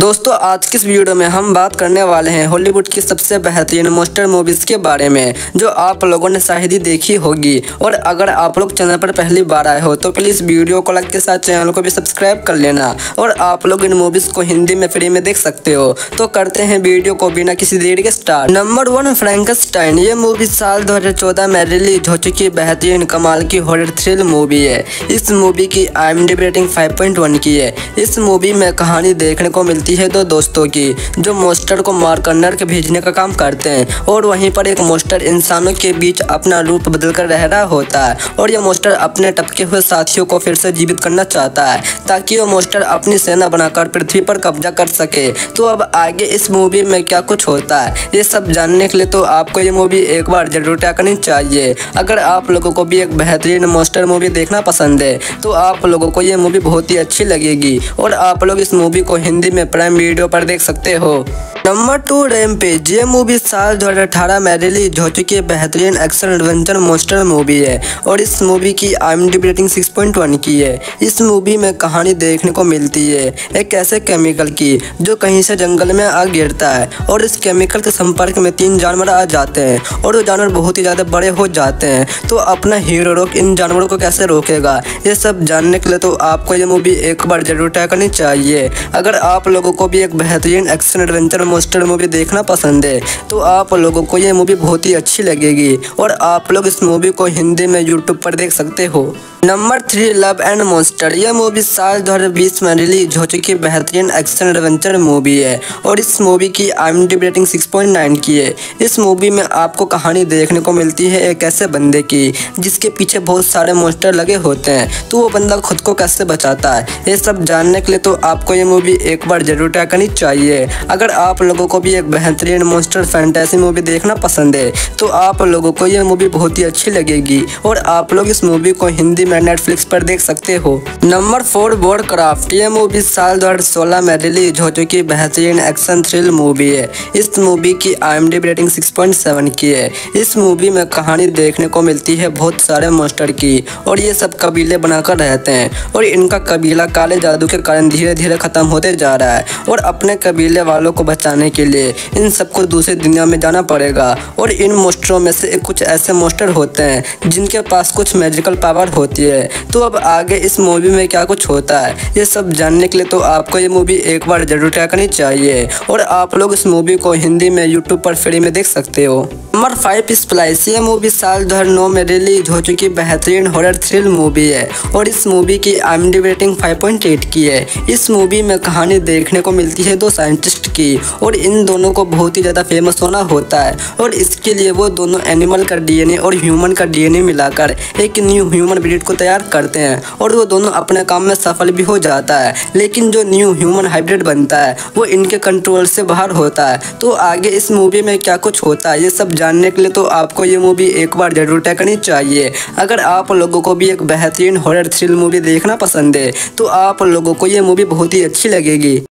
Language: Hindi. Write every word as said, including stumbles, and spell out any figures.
दोस्तों आज की इस वीडियो में हम बात करने वाले हैं हॉलीवुड की सबसे बेहतरीन मॉन्स्टर मूवीज़ के बारे में जो आप लोगों ने शायद ही देखी होगी। और अगर आप लोग चैनल पर पहली बार आए हो तो प्लीज़ वीडियो को लाइक के साथ चैनल को भी सब्सक्राइब कर लेना और आप लोग इन मूवीज़ को हिंदी में फ्री में देख सकते हो। तो करते हैं वीडियो को बिना किसी देरी के स्टार्ट। Number one, Frankenstein. ये मूवी साल दो हज़ार चौदह में रिलीज हो चुकी बेहतरीन कमाल की हॉरर थ्रिल मूवी है। इस मूवी की IMDb rating five point one की है। इस मूवी में कहानी देखने को मिलती है दो दोस्तों की जो मॉन्स्टर को मार कर नर्क भेजने का काम करते हैं और वहीं पर एक मॉन्स्टर इंसानों के बीच अपना रूप बदलकर रह रहा होता है और यह मॉन्स्टर अपने टपके हुए साथियों को फिर से जीवित करना चाहता है ताकि वह मॉन्स्टर अपनी सेना बनाकर पृथ्वी पर कब्जा कर सके। तो अब आगे इस मूवी में क्या कुछ होता है ये सब जानने के लिए तो आपको ये मूवी एक बार जरूर ट्राई करनी चाहिए। अगर आप लोगों को भी एक बेहतरीन मॉन्स्टर मूवी देखना पसंद है तो आप लोगों को ये मूवी बहुत ही अच्छी लगेगी और आप लोग इस मूवी को हिंदी में प्राइम वीडियो पर देख सकते हो। Number two, Rampage. ये मूवी साल दो हज़ार अठारह में रिलीज हो चुकी बेहतरीन एक्शन एडवेंचर मॉन्स्टर मूवी है और इस मूवी की IMDb rating six point one की है। इस मूवी में कहानी देखने को मिलती है एक ऐसे केमिकल की जो कहीं से जंगल में आ गिरता है और इस केमिकल के संपर्क में तीन जानवर आ जाते हैं और वो जानवर बहुत ही ज़्यादा बड़े हो जाते हैं। तो अपना हीरो रोक इन जानवरों को कैसे रोकेगा ये सब जानने के लिए तो आपको ये मूवी एक बार जरूर ट्राई करनी चाहिए। अगर आप लोगों को भी एक बेहतरीन एक्शन एडवेंचर मॉन्स्टर मूवी देखना पसंद है तो आप लोगों को ये मूवी बहुत ही अच्छी लगेगी और आप लोग इस मूवी को हिंदी में यूट्यूब पर देख सकते हो। Number three, love and monster. यह मूवी साल दो हज़ार बीस में रिलीज हो चुकी बेहतरीन एक्शन एडवेंचर मूवी है और इस मूवी की IMDb rating six point nine की है। इस मूवी में आपको कहानी देखने को मिलती है एक ऐसे बंदे की जिसके पीछे बहुत सारे मॉन्स्टर लगे होते हैं तो वो बंदा खुद को कैसे बचाता है ये सब जानने के लिए तो आपको ये मूवी एक बार जरूर ट्राई करनी चाहिए। अगर आप लोगों को भी एक बेहतरीन मॉन्स्टर फैंटेसी मूवी देखना पसंद है तो आप लोगों को ये मूवी बहुत ही अच्छी लगेगी और आप लोग इस मूवी को हिंदी में नेटफ्लिक्स पर देख सकते हो। Number four, Warcraft. ये मूवी साल दो हज़ार सोलह में रिलीज हो चुकी बेहतरीन एक्शन थ्रिल मूवी है। इस मूवी की IMDb rating six point seven की है। इस मूवी में कहानी देखने को मिलती है बहुत सारे मॉन्स्टर की और ये सब कबीले बनाकर रहते हैं और इनका कबीला काले जादू के कारण धीरे धीरे खत्म होते जा रहा है और अपने कबीले वालों को बचाने के लिए इन सबको दूसरी दुनिया में जाना पड़ेगा। और इन मॉन्स्टरों में से कुछ ऐसे मॉन्स्टर होते हैं जिनके पास कुछ मैजिकल पावर होती है। तो अब आगे इस मूवी में क्या कुछ होता है ये सब जानने के लिए तो आपको ये मूवी एक बार जरूर ट्राई करनी चाहिए और आप लोग इस मूवी को हिंदी में यूट्यूब पर फ्री में देख सकते हो। Number five, Splice. ये मूवी साल दो हज़ार नौ में रिलीज हो चुकी बेहतरीन हॉरर थ्रिल मूवी है और इस मूवी की IMDb rating five point eight की है। इस मूवी में कहानी देखने को मिलती है दो साइंटिस्ट की और इन दोनों को बहुत ही ज़्यादा फेमस होना होता है और इसके लिए वो दोनों एनिमल का डीएनए और ह्यूमन का डीएनए मिलाकर एक न्यू ह्यूमन ब्रीड को तैयार करते हैं और वो दोनों अपने काम में सफल भी हो जाता है। लेकिन जो न्यू ह्यूमन हाइब्रिड बनता है वो इनके कंट्रोल से बाहर होता है। तो आगे इस मूवी में क्या कुछ होता है ये सब जानने के लिए तो आपको ये मूवी एक बार जरूर ट्राई करनी चाहिए। अगर आप लोगों को भी एक बेहतरीन हॉरर थ्रिल मूवी देखना पसंद है तो आप लोगों को ये मूवी बहुत ही अच्छी लगेगी।